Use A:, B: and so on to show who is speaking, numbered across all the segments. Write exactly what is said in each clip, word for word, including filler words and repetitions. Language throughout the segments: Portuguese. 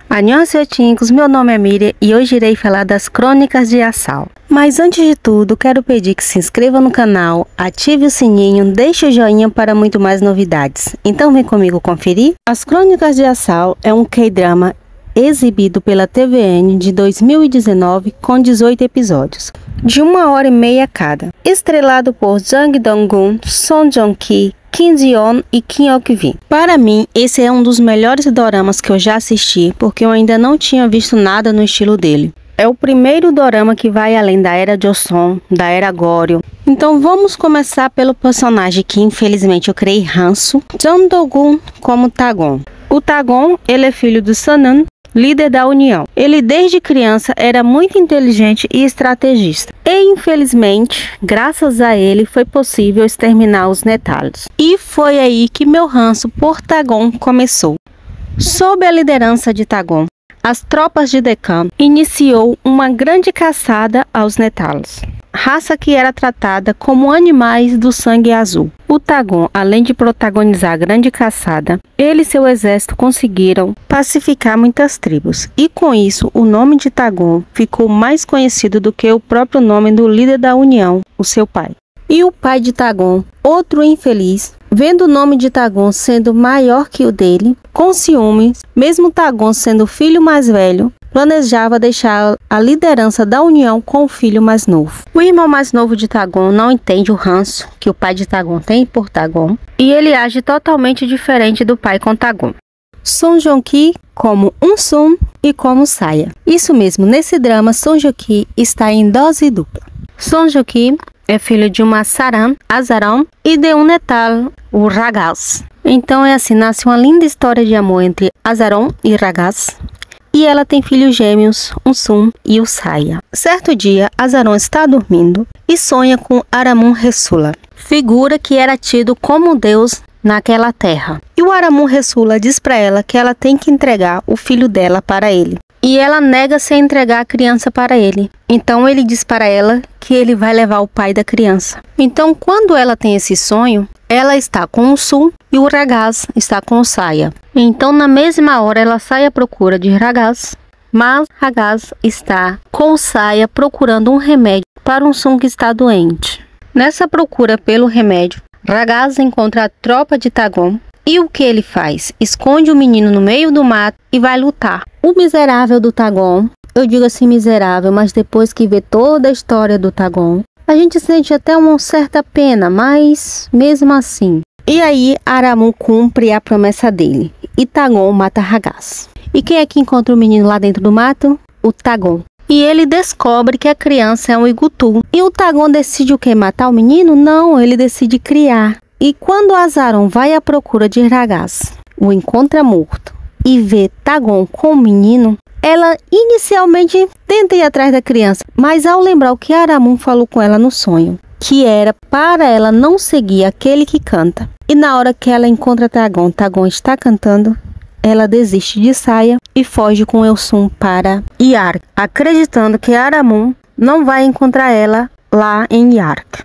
A: Annyeonghaseyo, chincos, meu nome é Miriam e hoje irei falar das Crônicas de Asal. Mas antes de tudo, quero pedir que se inscreva no canal, ative o sininho, deixe o joinha para muito mais novidades. Então vem comigo conferir? As Crônicas de Asal é um K-drama exibido pela T V N de dois mil e dezenove com dezoito episódios, de uma hora e meia cada, estrelado por Jang Dong-gun, Song Joong-ki, Kim Ji-yeon e Kim Ok-vi. Para mim, esse é um dos melhores doramas que eu já assisti, porque eu ainda não tinha visto nada no estilo dele. É o primeiro dorama que vai além da era Joseon, da era Goryeo. Então vamos começar pelo personagem que infelizmente eu criei ranço, Jang Do-gun como Tagon. O Tagon, ele é filho do Sanan, líder da União. Ele desde criança era muito inteligente e estrategista. E infelizmente, graças a ele, foi possível exterminar os Netalos. E foi aí que meu ranço por Tagon começou. Sob a liderança de Tagon, as tropas de Deccan iniciou uma grande caçada aos Netalos, raça que era tratada como animais do sangue azul. O Tagon, além de protagonizar a grande caçada, ele e seu exército conseguiram pacificar muitas tribos, e com isso o nome de Tagon ficou mais conhecido do que o próprio nome do líder da União, o seu pai. E o pai de Tagon, outro infeliz, vendo o nome de Tagon sendo maior que o dele, com ciúmes, mesmo Tagon sendo o filho mais velho, planejava deixar a liderança da União com o filho mais novo. O irmão mais novo de Tagon não entende o ranço que o pai de Tagon tem por Tagon, e ele age totalmente diferente do pai com Tagon. Song Joong-ki como Um-sun e como Saya. Isso mesmo, nesse drama Song Joong-ki está em dose dupla. Song Joong-ki é filho de uma Saran, Azaron, e de um Netal, o Ragaz. Então é assim, nasce uma linda história de amor entre Azaron e Ragaz. E ela tem filhos gêmeos, Um-sun e o Saya. Certo dia, Azaron está dormindo e sonha com Aramun-Resula, figura que era tido como Deus naquela terra. E o Aramun-Resula diz para ela que ela tem que entregar o filho dela para ele. E ela nega-se a entregar a criança para ele. Então ele diz para ela que ele vai levar o pai da criança. Então quando ela tem esse sonho, ela está com o Sun e o Ragaz está com o Saya. Então na mesma hora ela sai à procura de Ragaz, mas Ragaz está com o Saya procurando um remédio para um Sun que está doente. Nessa procura pelo remédio, Ragaz encontra a tropa de Tagon. E o que ele faz? Esconde o menino no meio do mato e vai lutar. O miserável do Tagon, eu digo assim miserável, mas depois que vê toda a história do Tagon, a gente sente até uma certa pena, mas mesmo assim. E aí Aramun cumpre a promessa dele e Tagon mata Ragaz. E quem é que encontra o menino lá dentro do mato? O Tagon. E ele descobre que a criança é um Igutu. E o Tagon decide o que? Matar o menino? Não, ele decide criar. E quando Azaron vai à procura de Ragaz, o encontra morto e vê Tagon com o menino, ela inicialmente tenta ir atrás da criança, mas ao lembrar o que Aramun falou com ela no sonho, que era para ela não seguir aquele que canta, e na hora que ela encontra Tagon, Tagon está cantando, ela desiste de Saya e foge com El-sun para Yark, acreditando que Aramun não vai encontrar ela lá em Yark.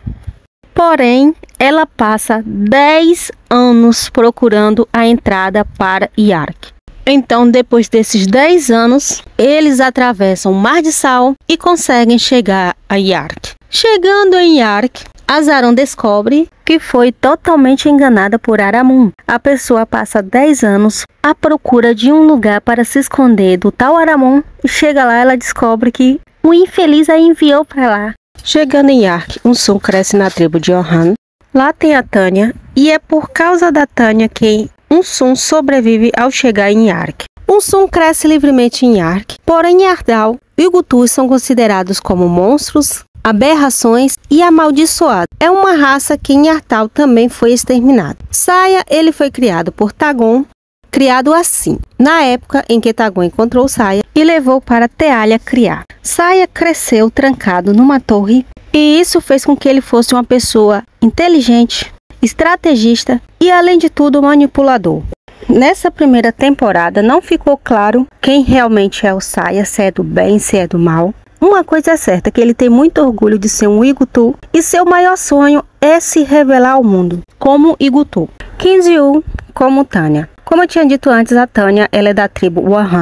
A: Porém, ela passa dez anos procurando a entrada para Yark. Então, depois desses dez anos, eles atravessam o Mar de Sal e conseguem chegar a Yark. Chegando em Yark, Azaron descobre que foi totalmente enganada por Aramun. A pessoa passa dez anos à procura de um lugar para se esconder do tal Aramun e chega lá, ela descobre que o infeliz a enviou para lá. Chegando em Yark, Um-sun cresce na tribo de Ohan. Lá tem a Tanya, e é por causa da Tanya que Um-sun sobrevive ao chegar em Yark. Um-sun cresce livremente em Yark, porém em Ardal, Igutus são considerados como monstros, aberrações e amaldiçoados. É uma raça que em Ardal também foi exterminada. Saya, ele foi criado por Tagon, criado assim, na época em que Tagon encontrou Saya e levou para Tealha criar. Saya cresceu trancado numa torre e isso fez com que ele fosse uma pessoa inteligente, estrategista e, além de tudo, manipulador. Nessa primeira temporada não ficou claro quem realmente é o Saya, se é do bem, se é do mal. Uma coisa é certa, que ele tem muito orgulho de ser um Igutu e seu maior sonho é se revelar ao mundo como Igutu. Kim Ji-woo como Tanya. Como eu tinha dito antes, a Tanya ela é da tribo Wahania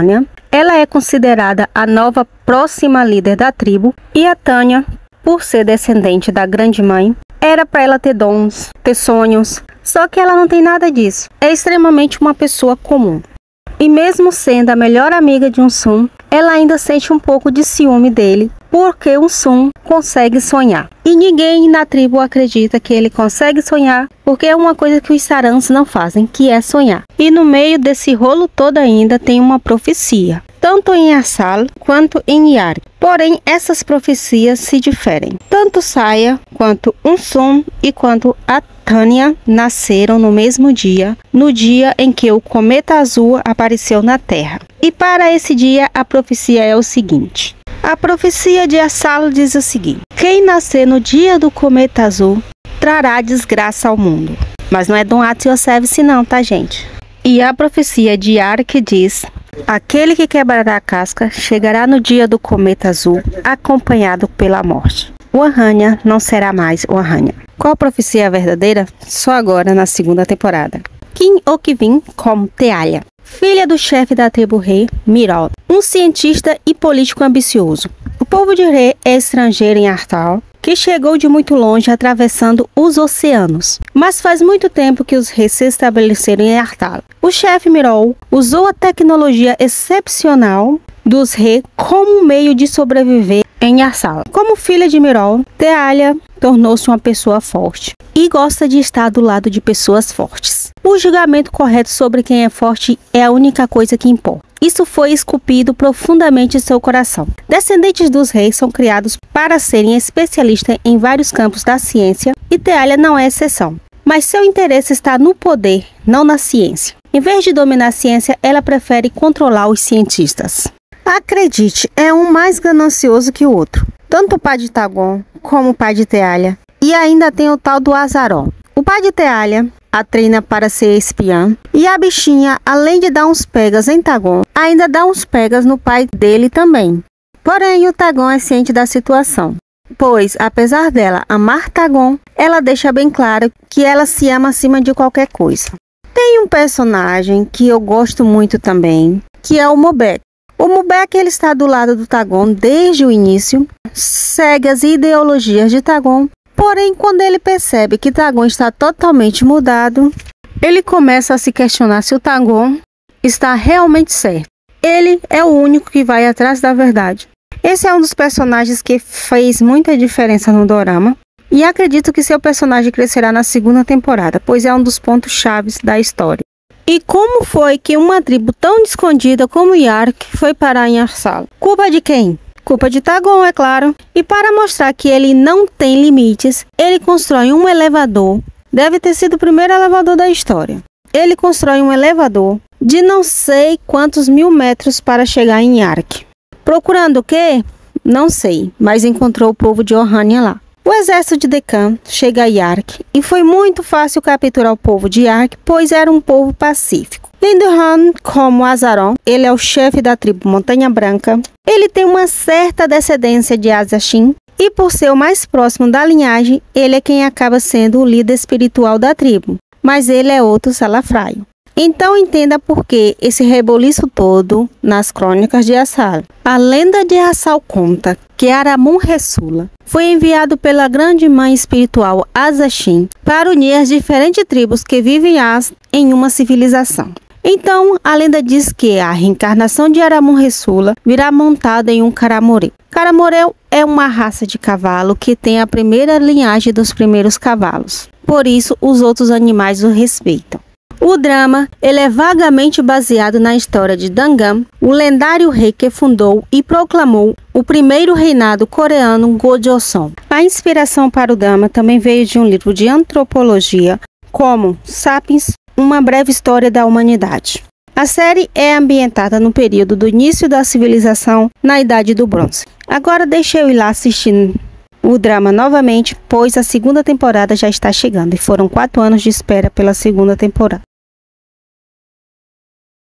A: ela é considerada a nova próxima líder da tribo, e a Tânia, por ser descendente da grande mãe, era para ela ter dons, ter sonhos, só que ela não tem nada disso. É extremamente uma pessoa comum. E mesmo sendo a melhor amiga de Unsum, ela ainda sente um pouco de ciúme dele, porque Unsum consegue sonhar. E ninguém na tribo acredita que ele consegue sonhar, porque é uma coisa que os Sarans não fazem, que é sonhar. E no meio desse rolo todo ainda tem uma profecia, tanto em Assal quanto em Yark. Porém, essas profecias se diferem. Tanto Saya quanto Unsum e quanto a Tânia nasceram no mesmo dia, no dia em que o cometa azul apareceu na Terra. E para esse dia a profecia é o seguinte. A profecia de Assal diz o seguinte: quem nascer no dia do cometa azul trará desgraça ao mundo. Mas não é Dom At Yosef não, tá, gente? E a profecia de Yark diz: aquele que quebrará a casca chegará no dia do cometa azul, acompanhado pela morte. O Ahania não será mais o Ahania. Qual profecia é verdadeira? Só agora na segunda temporada. Kim Okvin como Tealha, filha do chefe da tribo Rei, Mirol, um cientista e político ambicioso. O povo de Rei é estrangeiro em Artal, que chegou de muito longe atravessando os oceanos. Mas faz muito tempo que os reis se estabeleceram em Artal. O chefe Mirol usou a tecnologia excepcional dos reis como meio de sobreviver em Assal. Como filha de Mirol, Tealha tornou-se uma pessoa forte e gosta de estar do lado de pessoas fortes. O julgamento correto sobre quem é forte é a única coisa que importa. Isso foi esculpido profundamente em seu coração. Descendentes dos reis são criados para serem especialistas em vários campos da ciência e Tealha não é exceção. Mas seu interesse está no poder, não na ciência. Em vez de dominar a ciência, ela prefere controlar os cientistas. Acredite, é um mais ganancioso que o outro. Tanto o pai de Tagon como o pai de Tealha. E ainda tem o tal do Azaron. O pai de Tealha a treina para ser espiã. E a bichinha, além de dar uns pegas em Tagon, ainda dá uns pegas no pai dele também. Porém, o Tagon é ciente da situação. Pois, apesar dela amar Tagon, ela deixa bem claro que ela se ama acima de qualquer coisa. Tem um personagem que eu gosto muito também, que é o Mubek. O Mubek ele está do lado do Tagon desde o início, segue as ideologias de Tagon, porém quando ele percebe que Tagon está totalmente mudado, ele começa a se questionar se o Tagon está realmente certo. Ele é o único que vai atrás da verdade. Esse é um dos personagens que fez muita diferença no dorama, e acredito que seu personagem crescerá na segunda temporada, pois é um dos pontos chaves da história. E como foi que uma tribo tão escondida como Yark foi parar em Assal? Culpa de quem? Culpa de Tagon, é claro. E para mostrar que ele não tem limites, ele constrói um elevador. Deve ter sido o primeiro elevador da história. Ele constrói um elevador de não sei quantos mil metros para chegar em Yark. Procurando o quê? Não sei, mas encontrou o povo de Ohania lá. O exército de Deccan chega a Yark e foi muito fácil capturar o povo de Yark, pois era um povo pacífico. Lindohan, como Azaron, ele é o chefe da tribo Montanha Branca. Ele tem uma certa descendência de Azashin e por ser o mais próximo da linhagem, ele é quem acaba sendo o líder espiritual da tribo. Mas ele é outro salafraio. Então entenda por que esse reboliço todo nas crônicas de Assal. A lenda de Assal conta que Aramun-Ressula foi enviado pela grande mãe espiritual Azashin para unir as diferentes tribos que vivem em uma civilização. Então, a lenda diz que a reencarnação de Aramun-Ressula virá montada em um Caramorel. Caramorel é uma raça de cavalo que tem a primeira linhagem dos primeiros cavalos. Por isso, os outros animais o respeitam. O drama ele é vagamente baseado na história de Dangam, o lendário rei que fundou e proclamou o primeiro reinado coreano Gojoseon. A inspiração para o drama também veio de um livro de antropologia, como Sapiens, uma breve história da humanidade. A série é ambientada no período do início da civilização, na Idade do Bronze. Agora deixa eu ir lá assistir o drama novamente, pois a segunda temporada já está chegando e foram quatro anos de espera pela segunda temporada.